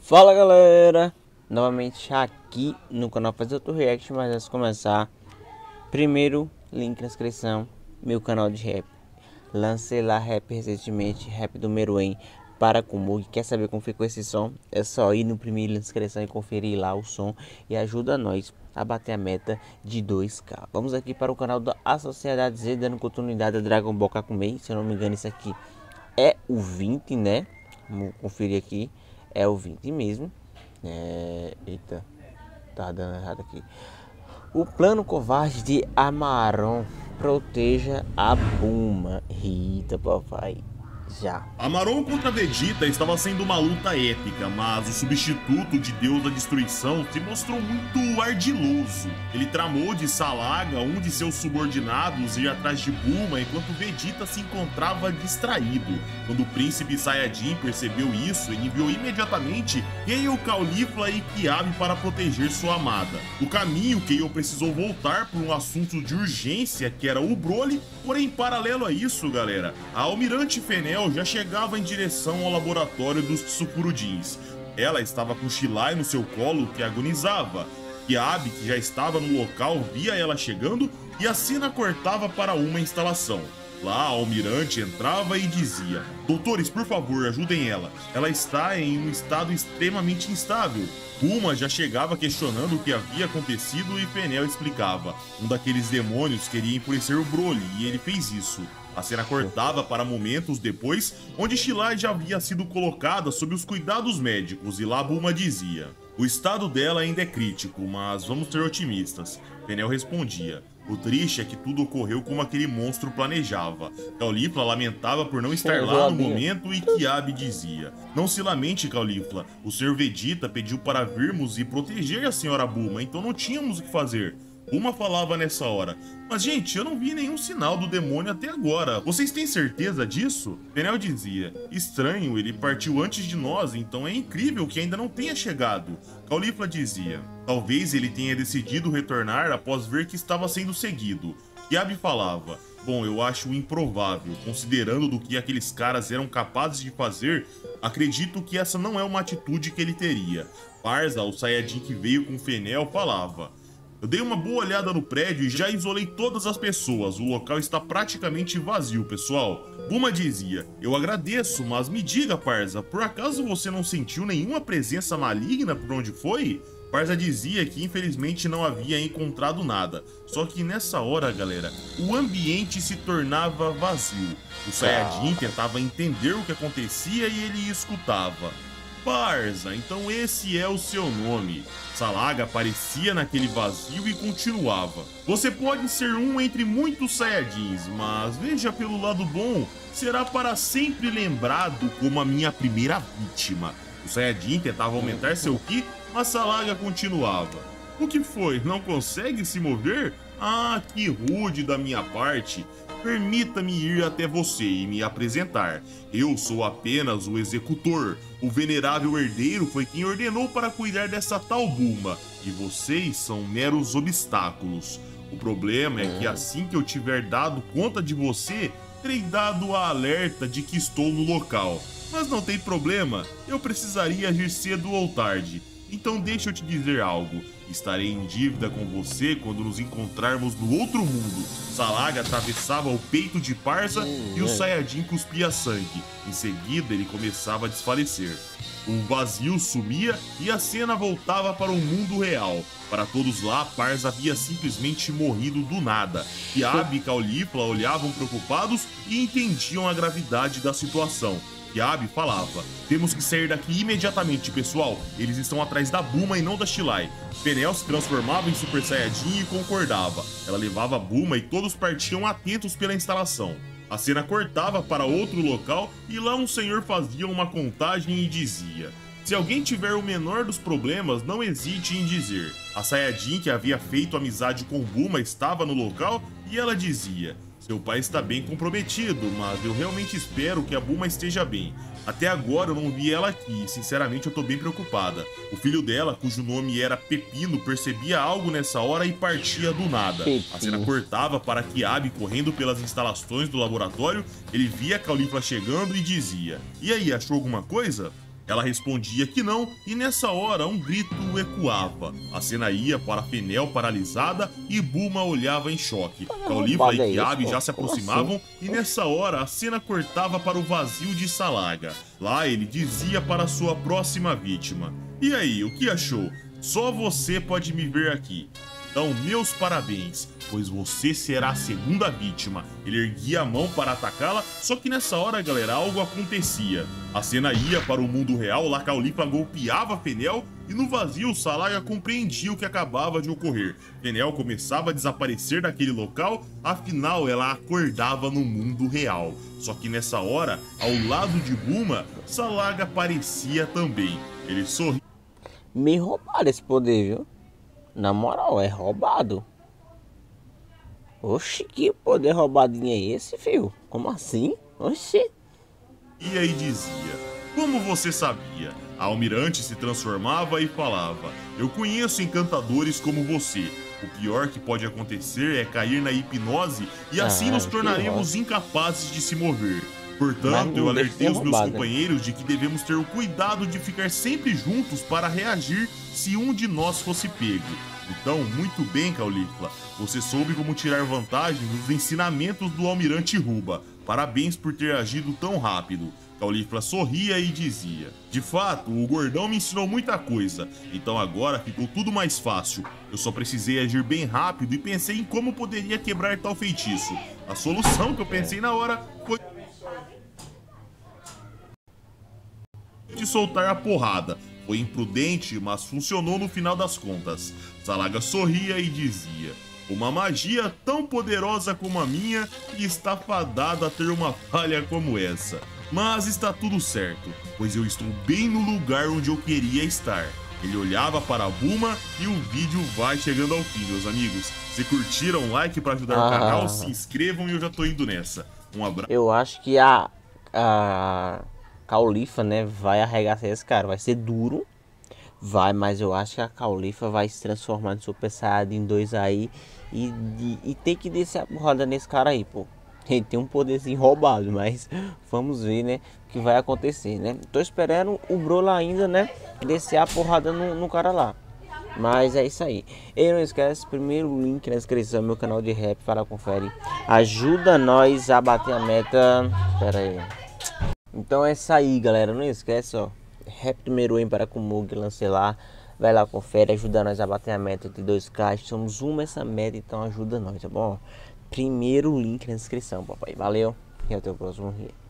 Fala galera, novamente aqui no canal Fazer Outro React, mas antes de começar, primeiro link na descrição, meu canal de rap. Lancei lá rap recentemente, rap do Meruem para Kumug. Quer saber como ficou esse som? É só ir no primeiro link na descrição e conferir lá o som e ajuda nós a bater a meta de 2K. Vamos aqui para o canal da Sociedade Z, dando continuidade a Dragon Ball Kakumei. Se eu não me engano, isso aqui é o 20, né? Vamos conferir aqui. É o 20 mesmo. Eita, tá dando errado aqui. O plano covarde de Amaron. Proteja a Bulma. Eita, papai. Já. Amaron contra Vegeta estava sendo uma luta épica, mas o substituto de Deus da Destruição se mostrou muito ardiloso. Ele tramou de Salaga, um de seus subordinados, ir atrás de Bulma enquanto Vegeta se encontrava distraído. Quando o príncipe Saiyajin percebeu isso, ele enviou imediatamente Kale, Caulifla e Kiabi para proteger sua amada. No caminho, Kale precisou voltar por um assunto de urgência que era o Broly, porém paralelo a isso, galera, a Almirante Fenel já chegava em direção ao laboratório dos Tsukurudins. Ela estava com Shilai no seu colo que agonizava. Kiabi, que já estava no local, via ela chegando e a cena cortava para uma instalação. Lá, a Almirante entrava e dizia: "Doutores, por favor, ajudem ela. Ela está em um estado extremamente instável." Bulma já chegava questionando o que havia acontecido e Fenel explicava: um daqueles demônios queria enfurecer o Broly e ele fez isso. A cena cortava para momentos depois, onde Shilai já havia sido colocada sob os cuidados médicos e lá Bulma dizia: "O estado dela ainda é crítico, mas vamos ser otimistas." Fenel respondia: "O triste é que tudo ocorreu como aquele monstro planejava." Caulifla lamentava por não estar lá no momento e Kiabi dizia: "Não se lamente, Caulifla. O Sr. Vegeta pediu para virmos e proteger a Sra. Bulma, então não tínhamos o que fazer." Bulma falava nessa hora: "Mas gente, eu não vi nenhum sinal do demônio até agora. Vocês têm certeza disso?" Fenel dizia: "Estranho, ele partiu antes de nós, então é incrível que ainda não tenha chegado." Caulifla dizia: "Talvez ele tenha decidido retornar após ver que estava sendo seguido." Kiabi falava: "Bom, eu acho improvável. Considerando do que aqueles caras eram capazes de fazer, acredito que essa não é uma atitude que ele teria." Parza, o Saiyajin que veio com Fenel, falava: "Eu dei uma boa olhada no prédio e já isolei todas as pessoas. O local está praticamente vazio, pessoal." Bulma dizia: "Eu agradeço, mas me diga, Parza, por acaso você não sentiu nenhuma presença maligna por onde foi?" Parza dizia que infelizmente não havia encontrado nada. Só que nessa hora, galera, o ambiente se tornava vazio. O Saiyajin tentava entender o que acontecia e ele escutava: "Parza, então esse é o seu nome." Salaga aparecia naquele vazio e continuava: "Você pode ser um entre muitos Saiyajins, mas veja pelo lado bom, será para sempre lembrado como a minha primeira vítima." O Saiyajin tentava aumentar seu Ki, mas Salaga continuava: "O que foi? Não consegue se mover? Ah, que rude da minha parte. Permita-me ir até você e me apresentar. Eu sou apenas o executor. O venerável herdeiro foi quem ordenou para cuidar dessa tal Bulma, e vocês são meros obstáculos. O problema é que assim que eu tiver dado conta de você, terei dado a alerta de que estou no local. Mas não tem problema, eu precisaria agir cedo ou tarde. Então deixa eu te dizer algo. Estarei em dívida com você quando nos encontrarmos no outro mundo." Salaga atravessava o peito de Parza e o Saiyajin cuspia sangue. Em seguida, ele começava a desfalecer. O vazio sumia e a cena voltava para o mundo real. Para todos lá, Parza havia simplesmente morrido do nada. Kiabi e Caulifla olhavam preocupados e entendiam a gravidade da situação. Kiabi falava: "Temos que sair daqui imediatamente, pessoal. Eles estão atrás da Bulma e não da Shilai." Fenel se transformava em Super Saiyajin e concordava. Ela levava a Bulma e todos partiam atentos pela instalação. A cena cortava para outro local e lá um senhor fazia uma contagem e dizia: "Se alguém tiver o menor dos problemas, não hesite em dizer." A Saiyajin, que havia feito amizade com Bulma, estava no local e ela dizia: "Seu pai está bem comprometido, mas eu realmente espero que a Bulma esteja bem. Até agora eu não vi ela aqui e sinceramente eu tô bem preocupada." O filho dela, cujo nome era Pepino, percebia algo nessa hora e partia do nada. A cena cortava para Kiabi correndo pelas instalações do laboratório. Ele via Caulifla chegando e dizia: "E aí, achou alguma coisa?" Ela respondia que não, e nessa hora um grito ecoava. A cena ia para Fenel paralisada e Bulma olhava em choque. Caulifla e Kiabi já se aproximavam e nessa hora a cena cortava para o vazio de Salaga. Lá ele dizia para sua próxima vítima: "E aí, o que achou? Só você pode me ver aqui. Então, meus parabéns, pois você será a segunda vítima." Ele erguia a mão para atacá-la, só que nessa hora, galera, algo acontecia. A cena ia para o mundo real, lá Caulifla golpeava Fenel e no vazio Salaga compreendia o que acabava de ocorrer. Fenel começava a desaparecer daquele local, afinal ela acordava no mundo real. Só que nessa hora, ao lado de Bulma, Salaga aparecia também. Ele sorria. Me roubaram esse poder, viu? Na moral, é roubado. Oxi, que poder roubadinho é esse, filho? Como assim? Oxi. E aí dizia: "Como você sabia?" A Almirante se transformava e falava: "Eu conheço encantadores como você. O pior que pode acontecer é cair na hipnose e assim nos tornaremos incapazes de se mover. Portanto, eu alertei os meus companheiros de que devemos ter o cuidado de ficar sempre juntos para reagir se um de nós fosse pego. Então, muito bem, Caulifla, você soube como tirar vantagem dos ensinamentos do Almirante Ruba. Parabéns por ter agido tão rápido." Caulifla sorria e dizia: "De fato, o gordão me ensinou muita coisa, então agora ficou tudo mais fácil. Eu só precisei agir bem rápido e pensei em como poderia quebrar tal feitiço. A solução que eu pensei na hora foi de soltar a porrada. Foi imprudente, mas funcionou no final das contas." Salaga sorria e dizia: "Uma magia tão poderosa como a minha está fadada a ter uma falha como essa. Mas está tudo certo, pois eu estou bem no lugar onde eu queria estar." Ele olhava para a Bulma e o vídeo vai chegando ao fim, meus amigos. Se curtiram, like para ajudar o canal, se inscrevam e eu já tô indo nessa. Um abraço. Eu acho que a Caulifla, né, vai arregaçar esse cara. Vai ser duro, vai, mas eu acho que a Caulifla vai se transformar no Super Saiyajin 2 aí e tem que descer a porrada nesse cara aí, pô. Ele tem um poderzinho roubado, mas vamos ver, né, o que vai acontecer, né. Tô esperando o Broly ainda, né, descer a porrada no cara lá. Mas é isso aí. E não esquece, primeiro link na descrição do meu canal de rap, para conferir. Ajuda nós a bater a meta. Espera aí. Então é isso aí, galera. Não esquece, ó. Rap número 1 para Kumug, Lancelar. Vai lá, confere, ajuda nós a bater a meta de 2K. Somos uma essa meta, então ajuda nós, tá bom? Primeiro link na descrição, papai. Valeu e até o próximo vídeo.